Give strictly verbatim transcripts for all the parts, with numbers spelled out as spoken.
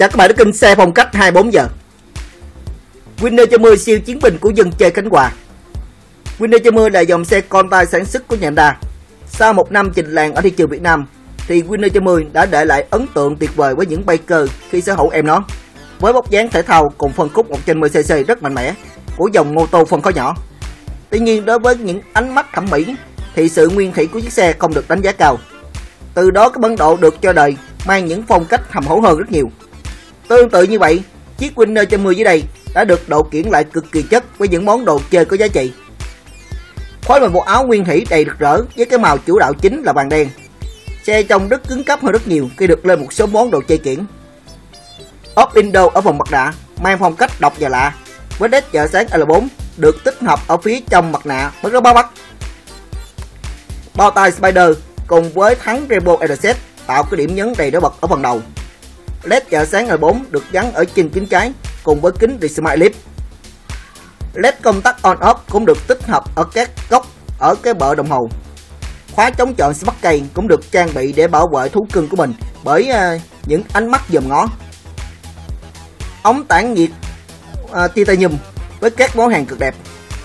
Chào các bạn đến kênh xe phong cách hai mươi bốn giờ. Winner chín mươi siêu chiến binh của dân chơi Khánh Hòa. Winner chín mươi là dòng xe con tay sản xuất của nhà Honda. Sau một năm trình làng ở thị trường Việt Nam thì Winner chín mươi đã để lại ấn tượng tuyệt vời với những biker khi sở hữu em nó. Với bốc dáng thể thao cùng phân khúc một trăm mười xê xê rất mạnh mẽ của dòng mô tô phân khối nhỏ. Tuy nhiên đối với những ánh mắt thẩm mỹ thì sự nguyên thủy của chiếc xe không được đánh giá cao. Từ đó cái bản độ được cho đời mang những phong cách hầm hố hơn rất nhiều. Tương tự như vậy, chiếc Winner chín mươi dưới đây đã được độ kiển lại cực kỳ chất với những món đồ chơi có giá trị. Phối một bộ áo nguyên thủy đầy rực rỡ với cái màu chủ đạo chính là vàng đen. Xe trông rất cứng cáp hơn rất nhiều khi được lên một số món đồ chơi kiển. Ốp Indo ở phần mặt nạ mang phong cách độc và lạ, với led chợ sáng L bốn được tích hợp ở phía trong mặt nạ mới rất bắt mắt. Bao tay Spider cùng với thắng Rainbow rờ xê tạo cái điểm nhấn đầy nổi bật ở phần đầu. led chợ sáng L bốn được gắn ở trên kính trái cùng với kính Smart Lip. led công tắc on off cũng được tích hợp ở các góc ở cái bợ đồng hồ. Khóa chống trộn Smart Key cũng được trang bị để bảo vệ thú cưng của mình bởi uh, những ánh mắt dòm ngó. Ống tản nhiệt uh, titanium với các món hàng cực đẹp.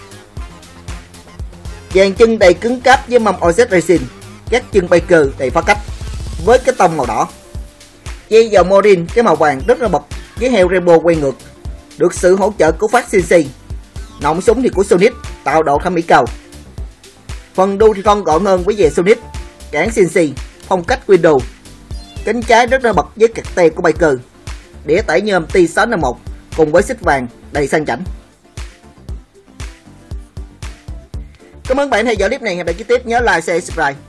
Dàn chân đầy cứng cáp với mâm o xét Racing, các chân biker đầy phá cách với cái tông màu đỏ. Dây dầu Morin cái màu vàng rất là bật với heo Rainbow quay ngược, được sự hỗ trợ của phát xê en xê. Nòng súng thì của Sonic tạo độ thẩm mỹ cao. Phần đuôi thì con gọn hơn với dề Sonic, cản xê en xê, phong cách Windows. Cánh trái rất là bật với cạc tê của biker. Đĩa tải nhôm T sáu năm một cùng với xích vàng đầy sang chảnh. Cảm ơn bạn theo dõi clip này. Hẹn gặp lại chi tiết, nhớ like, share, subscribe.